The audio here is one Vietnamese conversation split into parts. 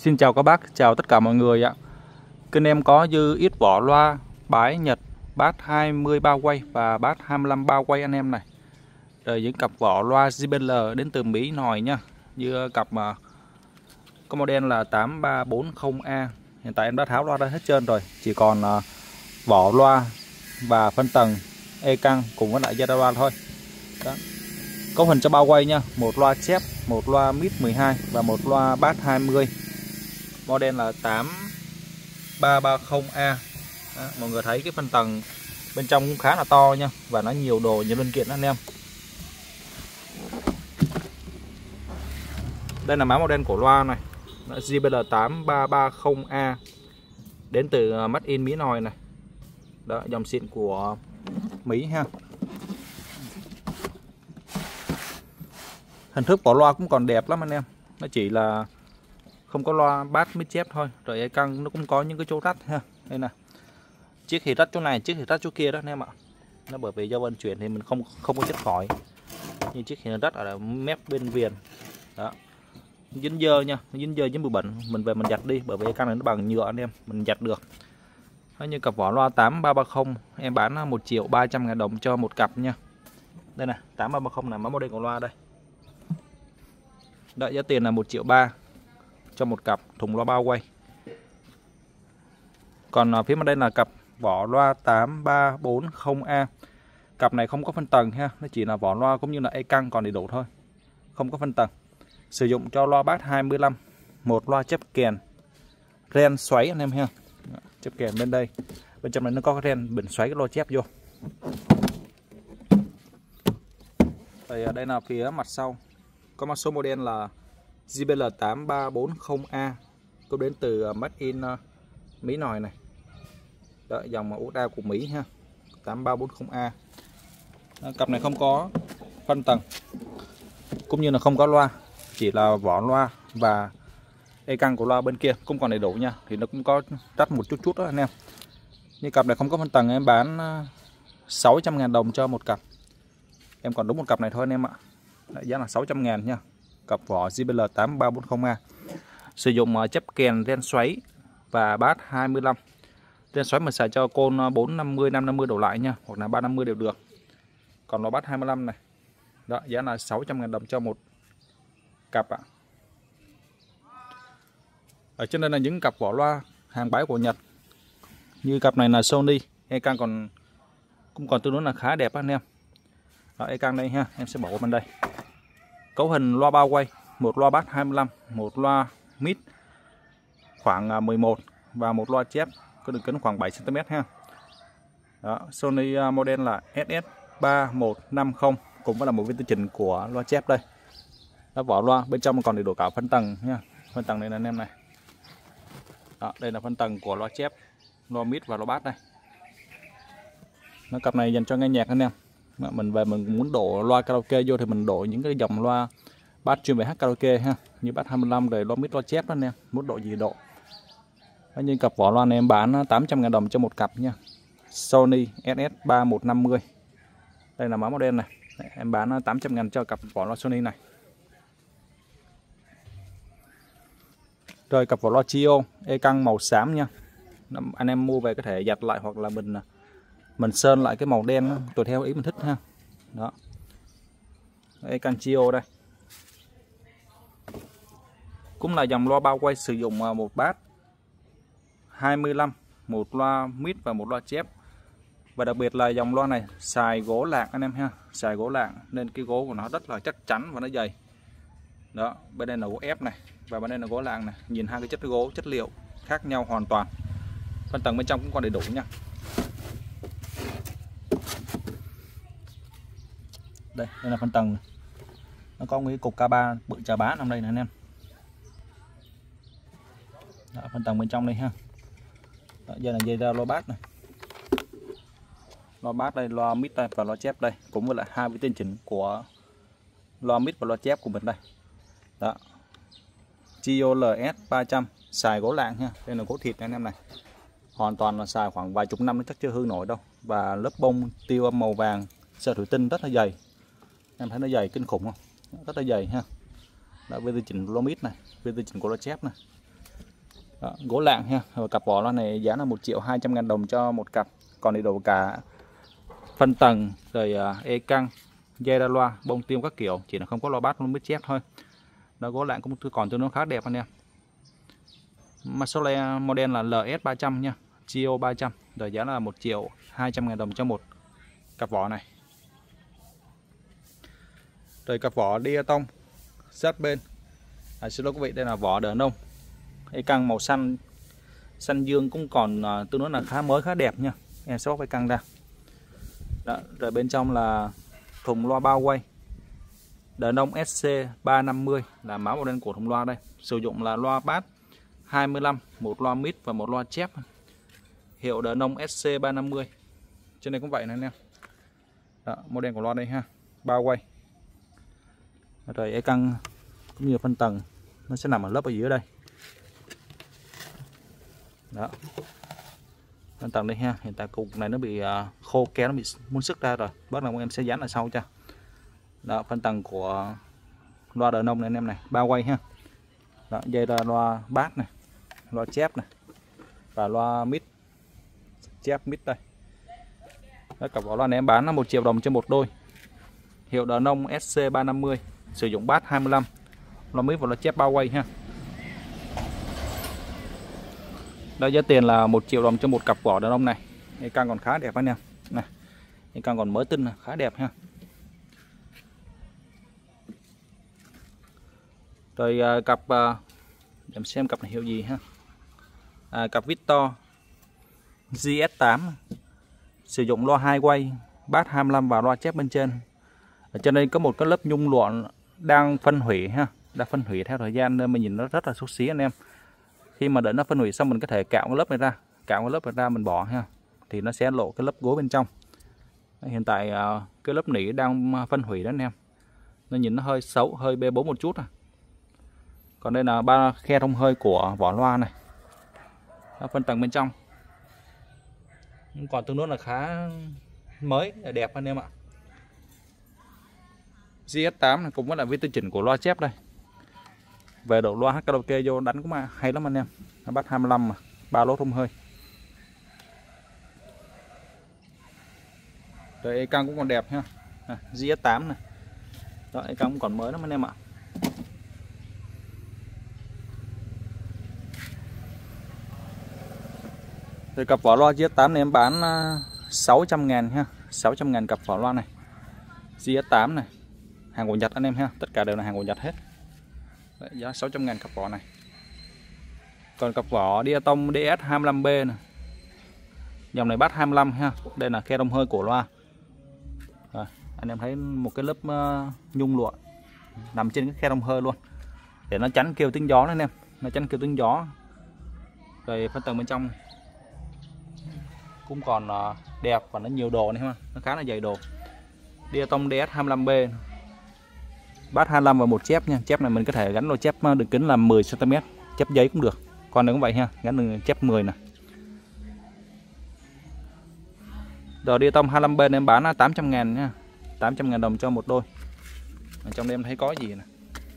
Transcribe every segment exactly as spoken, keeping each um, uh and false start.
Xin chào các bác, chào tất cả mọi người ạ. Kênh em có dư ít vỏ loa bái Nhật bát hai mươi bao quay và bát hai mươi lăm bao quay anh em này. Rồi những cặp vỏ loa gi bê lờ đến từ Mỹ nòi nha. Như cặp mà có model là tám ba bốn không A. Hiện tại em đã tháo loa ra hết trơn rồi, chỉ còn vỏ loa và phân tầng e căng cùng với lại dây loa thôi. Đó. Cấu hình cho bao quay nha, một loa chép, một loa mid mười hai và một loa bass hai mươi. Model là tám ba ba không A. Đó, mọi người thấy cái phân tầng bên trong cũng khá là to nha, và nó nhiều đồ, nhiều linh kiện anh em. Đây là mã model của loa này, gi bê lờ tám ba ba không A, đến từ Made in Mỹ nòi này. Đó, dòng xịn của Mỹ ha. Hình thức của loa cũng còn đẹp lắm anh em. Nó chỉ là không có loa bass mid chép thôi. Rồi e căng nó cũng có những cái chỗ rắt ha. Đây nè. Chiếc thì rắt chỗ này, chiếc thì rắt chỗ kia đó anh em ạ. Nó bởi vì do vận chuyển thì mình không không có chất khỏi. Như chiếc thì rắt ở mép bên viền. Đó. Dính dơ nha, dính dơ dính bụi bẩn, mình về mình giặt đi, bởi vì e căng này nó bằng nhựa anh em, mình giặt được. Đó, như cặp vỏ loa tám ba ba không em bán một triệu ba trăm ngàn đồng cho một cặp nha. Đây nè, tám ba ba không là mã model của loa đây. Đợi giá tiền là một triệu ba cho một cặp thùng loa bao quay. Còn phía bên đây là cặp vỏ loa tám ba bốn không A. Cặp này không có phân tầng ha, nó chỉ là vỏ loa cũng như là e căng còn đầy đủ thôi. Không có phân tầng. Sử dụng cho loa bass hai mươi lăm, một loa chép kèn, ren xoáy anh em ha. Chép kèn bên đây. Bên trong này nó có cái ren bình xoáy cái loa chép vô. Đây, đây là phía mặt sau. Có mã số model là gi bê lờ tám ba bốn không A, có đến từ Made in Mỹ nòi này. Đó, dòng út đao của Mỹ ha. tám ba bốn không A. Đó, cặp này không có phân tầng cũng như là không có loa, chỉ là vỏ loa và e căng của loa bên kia cũng còn đầy đủ nha. Thì nó cũng có rắt một chút chút đó anh em. Như cặp này không có phân tầng em bán sáu trăm ngàn đồng cho một cặp. Em còn đúng một cặp này thôi anh em ạ. Đấy, giá là sáu trăm ngàn nha. Cặp vỏ gi bê lờ tám ba bốn không A. Sử dụng chấp kèn ren xoáy và bass hai mươi lăm. Ren xoáy mình xài cho côn bốn năm mươi, năm năm mươi đổ lại nha, hoặc là ba năm mươi đều được. Còn nó bass hai mươi lăm này. Đó, giá là sáu trăm ngàn đồng cho một cặp ạ. Ở trên đây là những cặp vỏ loa hàng bãi của Nhật. Như cặp này là Sony, e căng còn cũng còn tương đối là khá đẹp anh em. Đó, e căng đây ha, em sẽ bỏ qua bên đây. Cấu hình loa bao quay, một loa bass hai mươi lăm, một loa mid khoảng mười một và một loa chép có đường kính khoảng bảy xăng ti mét ha. Đó, Sony model là ét ét ba một năm không, cũng là một viên tiêu chỉnh của loa chép đây. Đó, vỏ loa bên trong còn đầy đủ cả phân tầng nha. Phân tầng này là anh em này. Đó, đây là phân tầng của loa chép, loa mid và loa bass đây. Nó cặp này dành cho nghe nhạc anh em. Mình về mình muốn đổ loa karaoke vô thì mình đổ những cái dòng loa bass chuyên về hát karaoke ha, như bass hai mươi lăm rồi loa mid loa chép đó anh em, muốn độ gì độ. Đó, như cặp vỏ loa này em bán tám trăm ngàn đồng cho một cặp nha. Sony ét ét ba một năm mươi. Đây là mã model này. Đấy, em bán tám trăm ngàn cho cặp vỏ loa Sony này. Rồi cặp vỏ loa Chio e căng màu xám nha. Anh em mua về có thể giặt lại hoặc là mình mình sơn lại cái màu đen tùy theo ý mình thích ha. Đó. E căng Chio đây. Cũng là dòng loa bao quay, sử dụng một bass hai mươi lăm, một loa mid và một loa chép. Và đặc biệt là dòng loa này xài gỗ lạng anh em ha, xài gỗ lạng nên cái gỗ của nó rất là chắc chắn và nó dày. Đó, bên đây là gỗ ép này và bên đây là gỗ lạng này. Nhìn hai cái chất gỗ, chất liệu khác nhau hoàn toàn. Phân tầng bên trong cũng còn đầy đủ nha. Đây, đây là phân tầng. Nó có một cái cục ca ba bự chà bá nằm đây này anh em. Đó, phân tầng bên trong đây ha. Đó, giờ là dây ra loa bass này. Loa bass đây, loa mid đây và loa chép đây, cũng với lại hai cái tinh chỉnh của loa mid và loa chép của mình đây. Đó. Chio lờ ét ba trăm, xài gỗ lạng ha. Đây là gỗ thịt anh em này. Hoàn toàn là xài khoảng vài chục năm nó chắc chưa hư nổi đâu. Và lớp bông tiêu âm màu vàng, sợi thủy tinh rất là dày. Em thấy nó dày kinh khủng không? Rất là dày ha. Đó, với tiêu chỉnh loa mid này, với tiêu chỉnh của loa chép này. Đó, gỗ lạng ha. Rồi cặp vỏ loa này giá là một triệu hai trăm ngàn đồng cho một cặp. Còn đầy đủ cả phân tầng rồi uh, e căng, dây ra loa, bông tiêu các kiểu, chỉ là không có loa bass không biết chép thôi. Đó, gỗ lạng cũng còn tương đối khá đẹp anh em. Mà số model là lờ ét ba trăm nha, giê o ba trăm, rồi giá là một triệu hai trăm ngàn đồng cho một cặp vỏ này. Rồi cặp vỏ Diatom sát bên. À, xin lỗi quý vị, đây là vỏ đờ nông. Cái căng màu xanh xanh dương cũng còn uh, tương đối là khá mới, khá đẹp nha. Em sẽ bóc cái căng ra. Đó, rồi bên trong là thùng loa bao quay đờ nông ét xê ba năm mươi là mã model của thùng loa đây. Sử dụng là loa bass hai mươi lăm, một loa mid và một loa chép. Hiệu đờ nông ét xê ba năm mươi. Trên đây cũng vậy này anh em. Đó, model của loa đây ha, bao quay. Rồi cái căng cũng như phân tầng nó sẽ nằm ở lớp ở dưới đây. Đó, phân tầng đây ha. Hiện tại cục này nó bị uh, khô kéo, nó bị muốn sức ra rồi. Bắt đầu em sẽ dán ở sau cho. Đó, phân tầng của loa đờ nông này anh em này, bao quay ha. Đó, dây ra loa bass này, loa chép này và loa mid, chép mid đây. Đó, cặp vỏ loa này em bán là một triệu đồng cho một đôi. Hiệu đờ nông ét xê ba năm mươi, sử dụng bass hai mươi lăm, loa mid và loa chép bao quay ha. Đó, giá tiền là một triệu đồng cho một cặp vỏ đờ nông này. Cái căng còn khá đẹp anh em. Này, cái căng còn mới tinh, khá đẹp ha. Rồi à, cặp à, để xem cặp này hiệu gì ha. À, cặp Victor giê ét tám, sử dụng loa hai quay, bass hai mươi lăm và loa chép bên trên. Ở trên đây có một cái lớp nhung lụa đang phân hủy ha, đang phân hủy theo thời gian nên mình nhìn nó rất là xấu xí anh em. Khi mà đợi nó phân hủy xong mình có thể cạo cái lớp này ra, cạo cái lớp này ra mình bỏ ha, thì nó sẽ lộ cái lớp gối bên trong. Hiện tại à, cái lớp nỉ đang phân hủy đó anh em, nó nhìn nó hơi xấu, hơi bê bố một chút à. Còn đây là ba khe thông hơi của vỏ loa này. Đó, phân tầng bên trong còn tương đối là khá mới, đẹp anh em ạ. giê ét tám này cũng với là với tiêu chỉnh của loa chép đây. Về độ loa hát karaoke vô đánh cũng hay lắm anh em. Nó bắt hai mươi lăm mà, ba lỗ thông hơi. Rồi e căng cũng còn đẹp ha. À, giê ét tám này. Đó, e căng cũng còn mới lắm anh em ạ. Rồi cặp vỏ loa giê ét tám này em bán sáu trăm ngàn ha, sáu trăm ngàn cặp vỏ loa này. giê ét tám này, hàng của Nhật anh em ha, tất cả đều là hàng của Nhật hết. Đấy, giá sáu trăm ngàn cặp vỏ này. Còn cặp vỏ Diatom đê ét hai mươi lăm B này. Dòng này bass hai mươi lăm ha, đây là khe thông hơi của loa. Rồi, anh em thấy một cái lớp uh, nhung lụa nằm trên cái khe thông hơi luôn, để nó tránh kêu tiếng gió đấy anh em, nó tránh kêu tiếng gió. Rồi phân tầng bên trong cũng còn uh, đẹp và nó nhiều đồ này ha, nó khá là dày đồ. Diatom đê ét hai mươi lăm B, bass hai mươi lăm và một chép nha. Chép này mình có thể gắn lô chép đường kính là mười xăng ti mét, chép giấy cũng được. Con này cũng vậy ha, gắn đường chép mười nè. Rồi Diatom hai mươi lăm B em bán là tám trăm ngàn nha, tám trăm ngàn đồng cho một đôi. Ở trong đây em thấy có gì nè,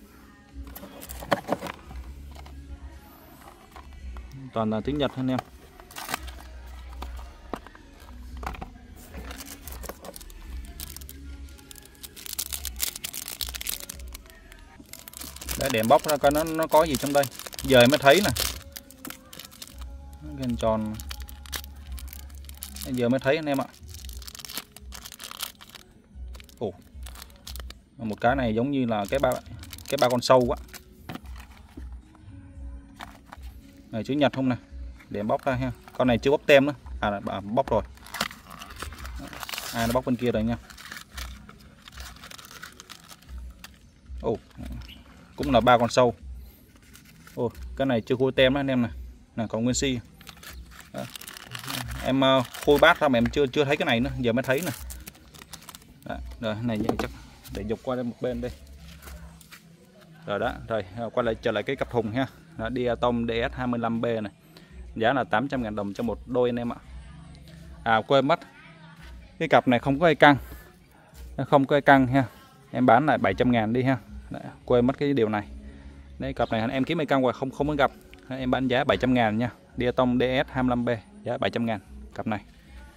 toàn là tiếng Nhật anh em. Để đèn bóc ra coi nó nó có gì trong đây. Giờ mới thấy nè, cái hình tròn giờ mới thấy anh em ạ. Ồ, một cái này giống như là cái ba cái ba con sâu quá. Này chữ Nhật không nè, đèn bóc ra ha. Con này chưa bóc tem nữa, à bóc rồi. À, nó bóc bên kia rồi nha. Ồ, cũng là ba con sâu. Ồ, cái này chưa khui tem đó anh em nè. Nè còn nguyên si. Đó. Em uh, khui bát ra mà em chưa chưa thấy cái này nữa, giờ mới thấy nè. Đó, rồi này chắc để dục qua đây một bên đây. Rồi đó, rồi quay lại trở lại cái cặp thùng ha. Đó, Diatom đê ét hai mươi lăm B này. Giá là tám trăm ngàn đồng cho một đôi anh em ạ. À quên mất. Cái cặp này không có e căng. Nó không có e căng ha. Em bán lại bảy trăm ngàn đi ha. Đấy, quên mất cái điều này. Đây cặp này em kiếm e căng hoài không không có gặp. Em bán giá bảy trăm ngàn nha. Diatom đê ét hai mươi lăm B giá bảy trăm ngàn cặp này.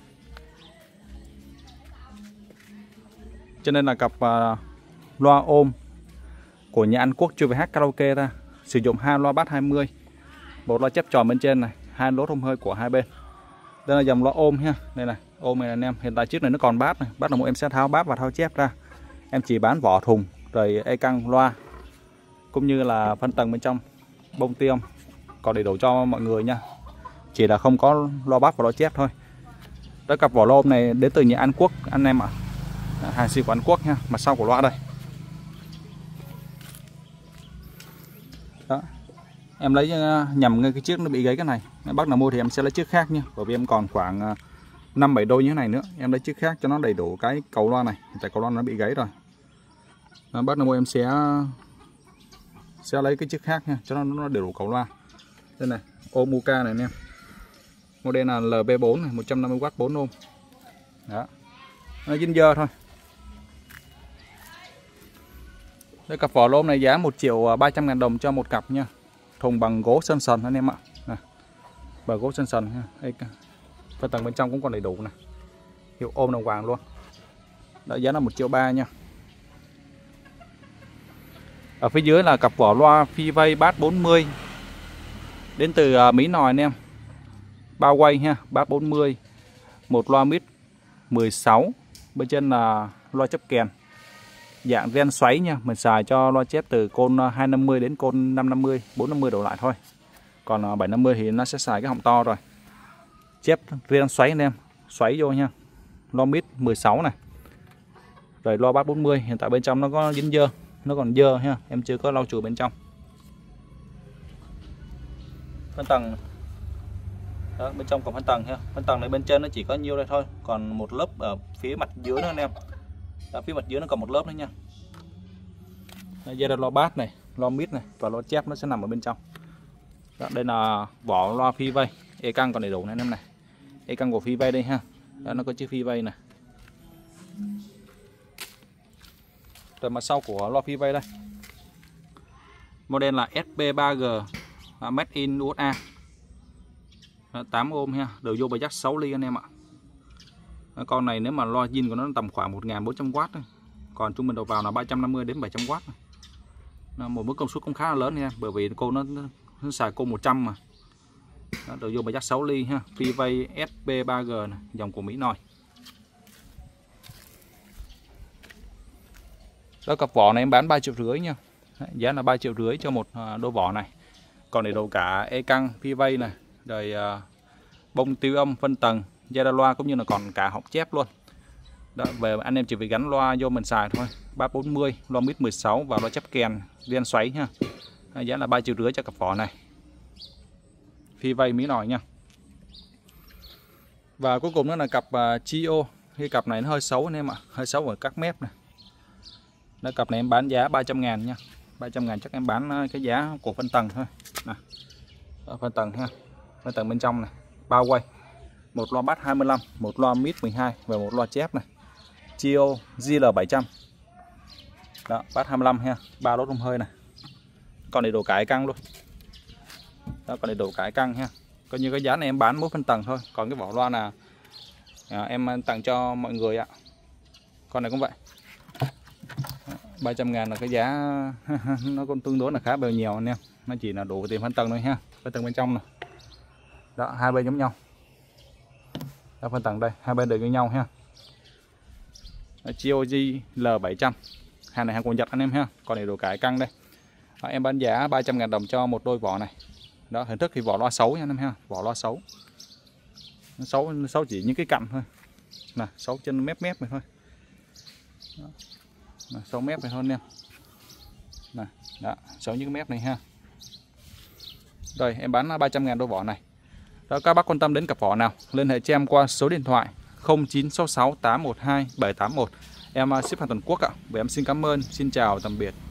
Cho nên là cặp uh, loa ôm của nhà Anh Quốc chưa về hát karaoke ra, sử dụng hai loa bass hai mươi, một loa chép tròn bên trên này, hai lỗ thông hơi của hai bên. Đây là dòng loa ôm ha. Đây này, ôm này anh em. Hiện tại trước này nó còn bass này, bass là một em sẽ tháo bass và tháo chép ra. Em chỉ bán vỏ thùng rồi e căng loa cũng như là phân tầng bên trong, bông tiêu còn đầy đủ cho mọi người nha. Chỉ là không có loa bass và loa chép thôi. Đó, cặp vỏ loa ôm này đến từ nhà Anh Quốc anh em ạ. À. Hàng xịn của Anh Quốc nha, mặt sau của loa đây. Đó. Em lấy nhầm ngay cái chiếc nó bị gãy cái này. Bác nào mua thì em sẽ lấy chiếc khác nha. Bởi vì em còn khoảng năm bảy đôi như thế này nữa. Em lấy chiếc khác cho nó đầy đủ cái cầu loa này. Tại cầu loa nó bị gãy rồi. Đó, bác nào mua em sẽ sẽ lấy cái chiếc khác nha, cho nó nó đầy đủ cầu loa. Đây này, ôm Muka này anh em. Model là L B bốn này, một trăm năm mươi oát bốn ôm. Đó. Nó dính dơ thôi. Đây, cặp vỏ lôm này giá một triệu ba trăm ngàn đồng cho một cặp nha. Thùng bằng gỗ sơn sần anh em ạ. Này. Bằng gỗ sơn sần ha. Đây, phần tầng bên trong cũng còn đầy đủ này. Hiệu ôm đồng vàng luôn. Đó, giá là một triệu ba nha. Ở phía dưới là cặp vỏ loa Phi-Vây bass bốn mươi. Đến từ uh, Mỹ Nòi anh em. Bao quay ha, bass bốn mươi. Một loa mid mười sáu. Bên trên là loa chấp kèn. Dạng ren xoáy nha, mình xài cho loa chép từ côn hai năm mươi đến côn năm năm mươi, bốn năm mươi đổ lại thôi. Còn bảy năm mươi thì nó sẽ xài cái họng to rồi. Chép ren xoáy anh em, xoáy vô nha. Loa mid mười sáu này. Rồi loa bass bốn mươi, hiện tại bên trong nó có dính dơ, nó còn dơ ha, em chưa có lau chùi bên trong. Phân tầng. Đó, bên trong còn phân tầng ha. Phân tầng này bên trên nó chỉ có nhiêu đây thôi, còn một lớp ở phía mặt dưới nữa anh em. Ở phía mặt dưới nó còn một lớp nữa nha. Đây là loa bass này, loa mid này và loa chép nó sẽ nằm ở bên trong. Đó, đây là vỏ loa Phi-Vây, e căng còn đầy đủ này anh em này. E căng của Phi-Vây đây ha. Đó, nó có chữ Phi-Vây này. Rồi mặt sau của loa Phi-Vây đây. Model là S P ba G, made in u ét a. Đó, tám ôm ha, đầu vô bài jack sáu ly anh em ạ. Con này nếu mà loa zin của nó tầm khoảng một nghìn bốn trăm oát thôi. Còn trung bình đầu vào là ba trăm năm mươi đến bảy trăm oát. Một mức công suất cũng khá là lớn nha, bởi vì cô nó, nó xài cô một trăm mà. Đó, đầu vô bài jack sáu ly ha, Phi-Vây S P ba G này, dòng của Mỹ Nòi. Đó, cặp vỏ này em bán ba triệu rưỡi nha. Đấy, giá là ba triệu rưỡi cho một đôi vỏ này. Còn đầy đủ cả e căng, Phi-Vây này, rồi uh, bông tiêu âm, phân tầng, dây đa loa cũng như là còn cả họng chép luôn. Đó, về anh em chỉ việc gắn loa vô mình xài thôi. Bass bốn mươi, loa mid mười sáu và loa chép kèn, ren xoáy nha. À, giá là ba triệu rưỡi cho cặp vỏ này. Phi-Vây Mỹ Nòi nha. Và cuối cùng đó là cặp uh, Chio. Cái cặp này nó hơi xấu anh em ạ, hơi xấu ở các mép này. Đó, cặp này em bán giá ba trăm ngàn nha. ba trăm ngàn chắc em bán cái giá của phân tầng thôi. Nè. Đó, phân tầng ha. Phân tầng bên trong này, bao quay. Một loa bass hai mươi lăm, một loa mid mười hai và một loa chép này. Chio G L bảy trăm. Đó, bass hai mươi lăm ha, ba lỗ thông hơi này. Còn đầy đủ cái căng luôn. Đó, còn đầy đủ cái căng ha. Coi như cái giá này em bán mỗi phân tầng thôi, còn cái vỏ loa là à, em tặng cho mọi người ạ. Con này cũng vậy. ba trăm ngàn là cái giá nó cũng tương đối là khá bèo nhiều anh em. Nó chỉ là đủ tiền phân tầng thôi ha. Phân tầng bên trong này. Đó, hai bên giống nhau. Đó, phân tầng đây, hai bên đều như nhau ha. Chio G L bảy trăm. Hàng này hàng của Nhật anh em ha. Còn đầy đủ cái căng đây. Đó, em bán giá ba trăm ngàn đồng cho một đôi vỏ này. Đó, hình thức thì vỏ loa xấu nha anh em ha, vỏ loa xấu. Nó xấu, nó xấu chỉ những cái cạnh thôi. Nè, xấu trên mép mép này thôi. Đó. Nè, xấu mép này thôi anh em. Nè, đó, xấu những cái mép này ha. Rồi, em bán ba trăm ngàn đôi vỏ này. Đó, các bác quan tâm đến cặp vỏ nào, liên hệ cho em qua số điện thoại không chín sáu sáu tám một hai bảy tám một. Em ship hàng toàn quốc ạ. Và em xin cảm ơn, xin chào, tạm biệt.